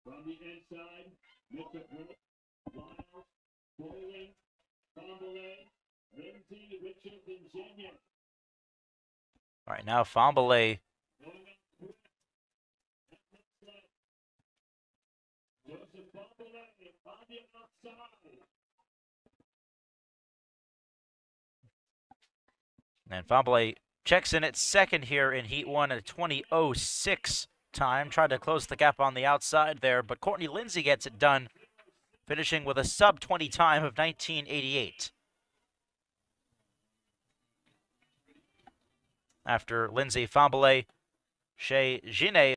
From the inside, Mitchell-Blake, Lyles, Boling, Fahnbulleh, Lindsey, Richards, and Xie Zhenye. All right, now Fahnbulleh. And Fahnbulleh checks in at second here in Heat 1 at a 20:06 time. Tried to close the gap on the outside there, but Courtney Lindsey gets it done, finishing with a sub-20 time of 19:88. After Lindsey, Fahnbulleh, Xie Zhenye